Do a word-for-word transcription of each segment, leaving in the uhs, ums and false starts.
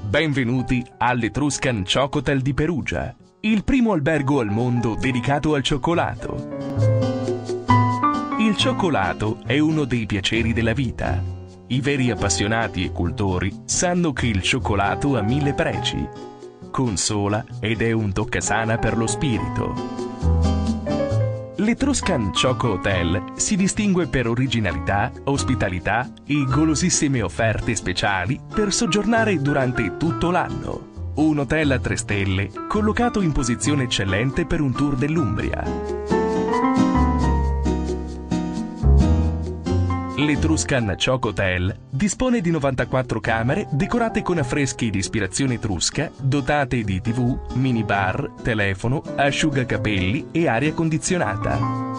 Benvenuti all'Etruscan Chocotel di Perugia, il primo albergo al mondo dedicato al cioccolato. Il cioccolato è uno dei piaceri della vita. I veri appassionati e cultori sanno che il cioccolato ha mille pregi. Consola ed è un toccasana per lo spirito. L'Etruscan Choco Hotel si distingue per originalità, ospitalità e golosissime offerte speciali per soggiornare durante tutto l'anno. Un hotel a tre stelle collocato in posizione eccellente per un tour dell'Umbria. L'Etruscan Choco Hotel dispone di novantaquattro camere decorate con affreschi di ispirazione etrusca, dotate di tivù, minibar, telefono, asciugacapelli e aria condizionata.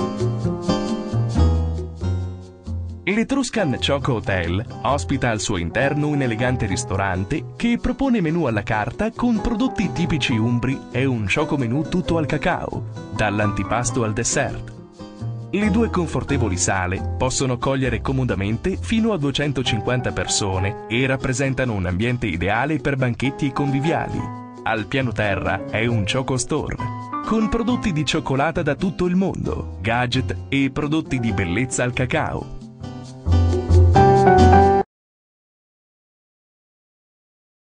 L'Etruscan Choco Hotel ospita al suo interno un elegante ristorante che propone menù alla carta con prodotti tipici umbri e un choco menù tutto al cacao, dall'antipasto al dessert. Le due confortevoli sale possono accogliere comodamente fino a duecentocinquanta persone e rappresentano un ambiente ideale per banchetti e conviviali. Al piano terra è un Choco Store, con prodotti di cioccolata da tutto il mondo, gadget e prodotti di bellezza al cacao.